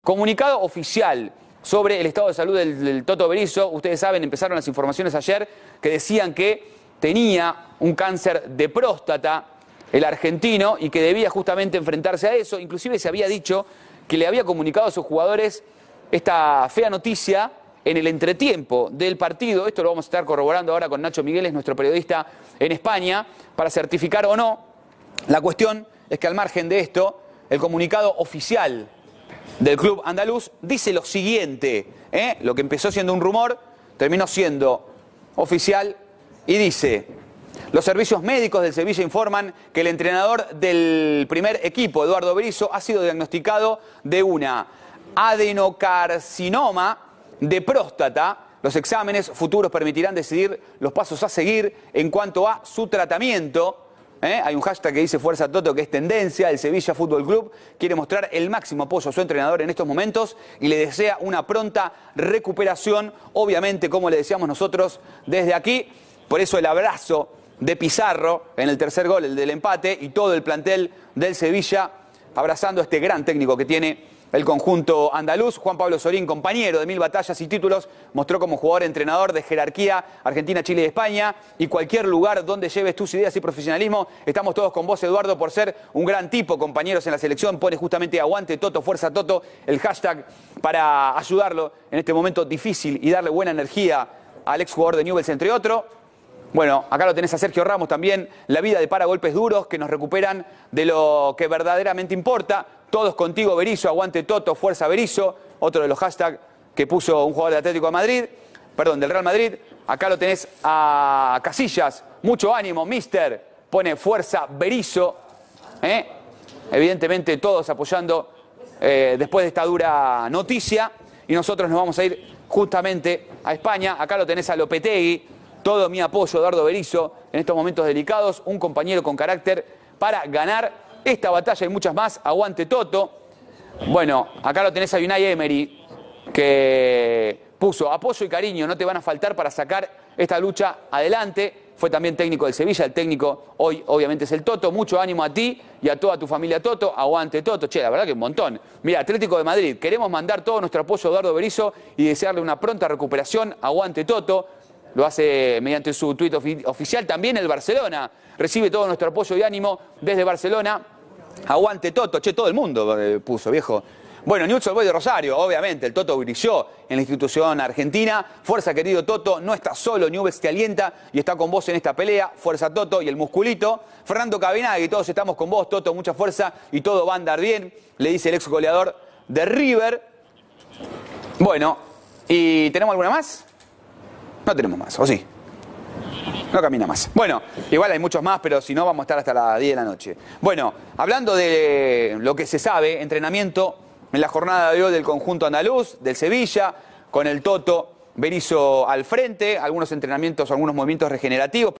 Comunicado oficial sobre el estado de salud del Toto Berizzo. Ustedes saben, empezaron las informaciones ayer que decían que tenía un cáncer de próstata el argentino y que debía justamente enfrentarse a eso. Inclusive se había dicho que le había comunicado a sus jugadores esta fea noticia en el entretiempo del partido. Esto lo vamos a estar corroborando ahora con Nacho Migueles, nuestro periodista en España, para certificar o no. La cuestión es que al margen de esto, el comunicado oficial del club andaluz dice lo siguiente, lo que empezó siendo un rumor terminó siendo oficial y dice: los servicios médicos del Sevilla informan que el entrenador del primer equipo, Eduardo Berizzo, ha sido diagnosticado de una adenocarcinoma de próstata. Los exámenes futuros permitirán decidir los pasos a seguir en cuanto a su tratamiento. Hay un hashtag que dice Fuerza Toto, que es tendencia. El Sevilla Fútbol Club quiere mostrar el máximo apoyo a su entrenador en estos momentos y le desea una pronta recuperación, obviamente, como le deseamos nosotros desde aquí. Por eso el abrazo de Pizarro en el tercer gol, el del empate, y todo el plantel del Sevilla abrazando a este gran técnico que tiene el conjunto andaluz. Juan Pablo Sorín, compañero de 1000 batallas y títulos, mostró como jugador-entrenador de jerarquía Argentina, Chile y España, y cualquier lugar donde lleves tus ideas y profesionalismo, estamos todos con vos, Eduardo, por ser un gran tipo, compañeros en la selección. Pone justamente aguante Toto, fuerza Toto, el hashtag para ayudarlo en este momento difícil y darle buena energía al exjugador de Newell's, entre otros. Bueno, acá lo tenés a Sergio Ramos también, la vida de golpes duros que nos recuperan de lo que verdaderamente importa. Todos contigo, Berizzo, aguante Toto, fuerza Berizzo, otro de los hashtags que puso un jugador del Atlético de Madrid, perdón, del Real Madrid. Acá lo tenés a Casillas, mucho ánimo, mister, pone fuerza Berizzo, evidentemente todos apoyando después de esta dura noticia, y nosotros nos vamos a ir justamente a España. Acá lo tenés a Lopetegui. Todo mi apoyo, Eduardo Berizzo, en estos momentos delicados, un compañero con carácter para ganar esta batalla y muchas más. Aguante Toto. Bueno, acá lo tenés a Unai Emery, que puso apoyo y cariño, no te van a faltar para sacar esta lucha adelante. Fue también técnico del Sevilla, el técnico hoy obviamente es el Toto. Mucho ánimo a ti y a toda tu familia Toto. Aguante Toto. Che, la verdad que un montón. Mira, Atlético de Madrid, queremos mandar todo nuestro apoyo a Eduardo Berizzo y desearle una pronta recuperación. Aguante Toto. Lo hace mediante su tuit oficial. También el Barcelona recibe todo nuestro apoyo y ánimo desde Barcelona. Aguante Toto. Che, todo el mundo puso, viejo. Bueno, Newell's Old Boys de Rosario, obviamente. El Toto brilló en la institución argentina. Fuerza, querido Toto. No estás solo. Newell's te alienta y está con vos en esta pelea. Fuerza, Toto. Y el musculito. Fernando Cabinagui, todos estamos con vos, Toto. Mucha fuerza y todo va a andar bien. Le dice el ex goleador de River. Bueno, ¿y tenemos alguna más? No tenemos más, ¿o sí? No camina más. Bueno, igual hay muchos más, pero si no vamos a estar hasta las 10 de la noche. Bueno, hablando de lo que se sabe, entrenamiento en la jornada de hoy del conjunto andaluz, del Sevilla, con el Toto Berizzo al frente, algunos entrenamientos, algunos movimientos regenerativos.